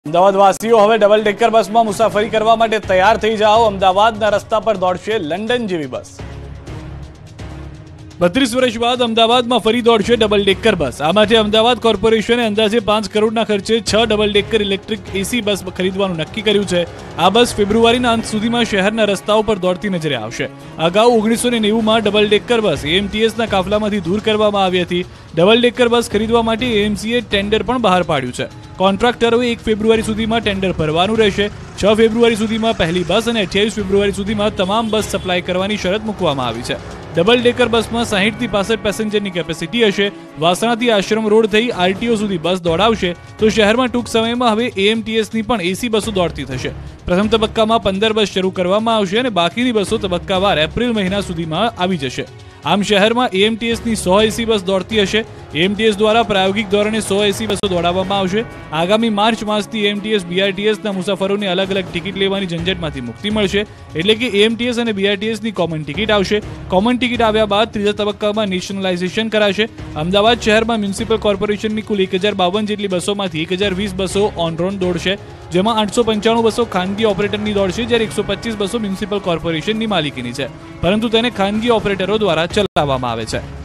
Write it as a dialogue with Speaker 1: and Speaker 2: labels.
Speaker 1: અમદાવાદવાસીઓ હવે double decker બસમાં મુસાફરી કરવા માટે તૈયાર થઈ જાઓ। અમદાવાદના રસ્તા પર દોડશે લંડન જેવી બસ। 32 વર્ષ બાદ અમદાવાદમાં ફરી દોડશે ડબલ ડેકર બસ। આ માટે અમદાવાદ કોર્પોરેશને અંદાજે 5 કરોડના ખર્ચે 6 double decker electric AC bus ખરીદવાનું નક્કી કર્યું છે। આ બસ ફેબ્રુઆરીના અંત સુધીમાં શહેરના રસ્તાઓ પર દોડતી નજરે આવશે। અગાઉ 1990માં ડબલ ડેકર બસ એએમટીએસના કાફલામાંથી દૂર કરવામાં આવી હતી। ડબલ ડેકર બસ ખરીદવા માટે એએમસીએ ટેન્ડર પણ બહાર પાડ્યું છે। કોન્ટ્રાક્ટરોએ 1 ફેબ્રુઆરી સુધીમાં ટેન્ડર ભરવાનું રહેશે। 6 ફેબ્રુઆરી સુધીમાં પહેલી બસ અને 28 ફેબ્રુઆરી સુધીમાં તમામ બસ સપ્લાય કરવાની શરત મૂકવામાં આવી છે। ડબલ ડેકર બસમાં 60 થી 65 પેસેન્જરની કેપેસિટી હશે। વાસણાથી આશ્રમ રોડ થઈ આરટીઓ સુધી બસ દોડાવશે તો શહેરમાં ટૂંક સમયમાં હવે એએમટીએસની પણ એસી બસો દોડતી થશે। પ્રથમ તબક્કામાં 15 બસ શરૂ કરવામાં આવશે અને બાકીની બસો તબક્કાવાર એપ્રિલ મહિના સુધીમાં આવી જશે। આમ શહેરમાં એએમટીએસની 100 એસી બસ દોડતી હશે। એએમટીએસ દ્વારા પ્રાયોગિક ધોરણે 100 એસી બસો દોડાવવામાં આવશે। આગામી માર્ચ માસથી એએમટીએસ બીઆરટીએસના મુસાફરોને અલગ અલગ ટિકિટ લેવાની ઝંઝટમાંથી મુક્તિ મળશે। એટલે કે એએમટીએસ અને બીઆરટીએસની કોમન ટિકિટ આવશે। કોમન ટિકિટ આવ્યા બાદ ત્રીજા તબક્કામાં નેશનલાઇઝેશન કરાશે। અમદાવાદ શહેરમાં મ્યુનિસિપલ કોર્પોરેશનની કુલ 1052 જેટલી બસોમાંથી 1020 બસો ઓન રોડ દોડશે, જેમાં 895 બસો ખાનગી ઓપરેટરની દોડશે, જ્યારે 125 બસો મ્યુનિસિપલ કોર્પોરેશનની માલિકીની છે, પરંતુ તેને ખાનગી ઓપરેટરો દ્વારા ચલાવવામાં આવે છે।